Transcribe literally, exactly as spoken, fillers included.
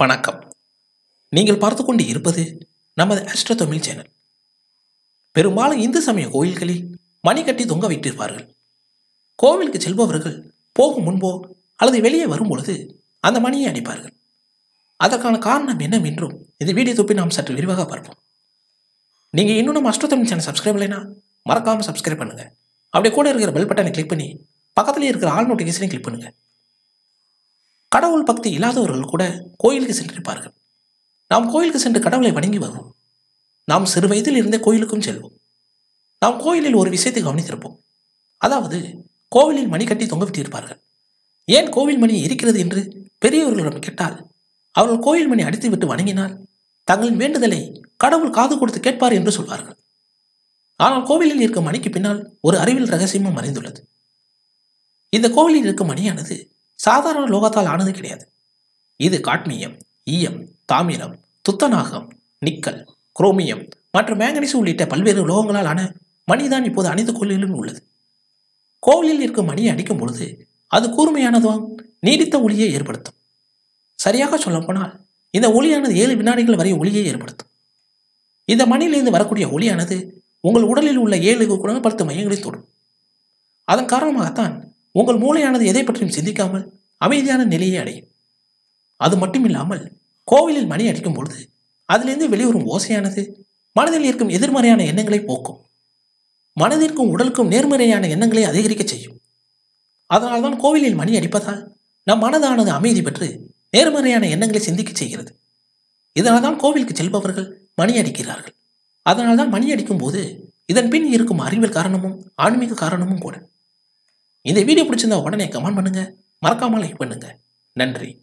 வணக்கம். நீங்கள் பார்த்து கொண்டு இருப்பது நமது ஆஸ்ட்ரோ தமிழ் சேனல். பெரும்பாலும் இந்து சமய கோயில்களில் மணி கட்டி தொங்க வைத்திருப்பார்கள். கோவிலுக்கு செல்பவர்கள் போகும் முன்போ அல்லது வெளியே வரும் பொழுது அந்த மணியை அடிப்பார்கள். அதற்கான காரணம் என்னவென்றும் இந்த வீடியோ தொப்பி நாம் சற்று விரிவாக பார்ப்போம். நீங்கள் இன்னும் நம்ம ஆஸ்ட்ரோ தமிழ் சேனல் சப்ஸ்கிரைப் இல்லைனா மறக்காமல் சப்ஸ்கிரைப் பண்ணுங்கள். அப்படியே கூட இருக்கிற பெல் பட்டனை கிளிக் பண்ணி பக்கத்துலேயே இருக்கிற ஆல் நோட்டிஃபிகேஷனை கிளிக் பண்ணுங்கள். கடவுள் பக்தி இல்லாதவர்கள் கூட கோயிலுக்கு சென்றிருப்பார்கள். நாம் கோயிலுக்கு சென்று கடவுளை வணங்கி வருவோம். நாம் சிறு வயதில் இருந்தே கோயிலுக்கும் செல்வோம். நாம் கோயிலில் ஒரு விஷயத்தை கவனித்திருப்போம். அதாவது கோவிலில் மணி கட்டி தொங்கவிட்டிருப்பார்கள். ஏன் கோவில் மணி இருக்கிறது என்று பெரியவர்களிடம் கேட்டால் அவர்கள் கோயில் மணி அடித்துவிட்டு வணங்கினால் தங்களின் வேண்டுதலை கடவுள் காது கொடுத்து கேட்பார் என்று சொல்வார்கள். ஆனால் கோவிலில் இருக்கும் மணிக்கு பின்னால் ஒரு அறிவியல் ரகசியமும் மறைந்துள்ளது. இந்த கோவிலில் இருக்கும் மணியானது சாதாரண லோகத்தால் ஆனது கிடையாது. இது காட்மியம், ஈயம், தாமிரம், துத்தநாகம், நிக்கல், குரோமியம் மற்றும் மேங்கனீசு உள்ளிட்ட பல்வேறு உலோகங்களால் ஆன மணிதான் இப்போது அனைத்து கோயில்களிலும் உள்ளது. கோவிலில் இருக்கும் மணியை அடிக்கும் பொழுது அது கூர்மையானதும் நீடித்த ஒளியை ஏற்படுத்தும். சரியாக சொல்லப்போனால் இந்த ஒளியானது ஏழு வினாடிகள் வரை ஒளியை ஏற்படுத்தும். இந்த மணியிலிருந்து வரக்கூடிய ஒளியானது உங்கள் உடலில் உள்ள ஏழு குணப்படுத்தும் மையங்களில் தொடும். அதன் காரணமாகத்தான் உங்கள் மூளையானது எதை பற்றியும் சிந்திக்காமல் அமைதியான நிலையை அடையும். அது மட்டுமில்லாமல் கோவிலில் மணி அடிக்கும் பொழுது அதிலிருந்து வெளிவரும் ஓசையானது மனதில் இருக்கும் எதிர்மறையான எண்ணங்களை போக்கும். மனதிற்கும் உடலுக்கும் நேர்மறையான எண்ணங்களை அதிகரிக்க செய்யும். அதனால்தான் கோவிலில் மணி அடிப்பதால் நம் மனதானது அமைதி பெற்று நேர்மறையான எண்ணங்களை சிந்திக்க செய்கிறது. இதனால்தான் கோவிலுக்கு செல்பவர்கள் மணி அடிக்கிறார்கள். அதனால்தான் மணி அடிக்கும் போது இதன் பின் இருக்கும் அறிவியல் காரணமும் ஆன்மீக காரணமும் கூட. இந்த வீடியோ பிடிச்சிருந்தா உடனே கமெண்ட் பண்ணுங்க, மறக்காம லைக் பண்ணுங்க. நன்றி.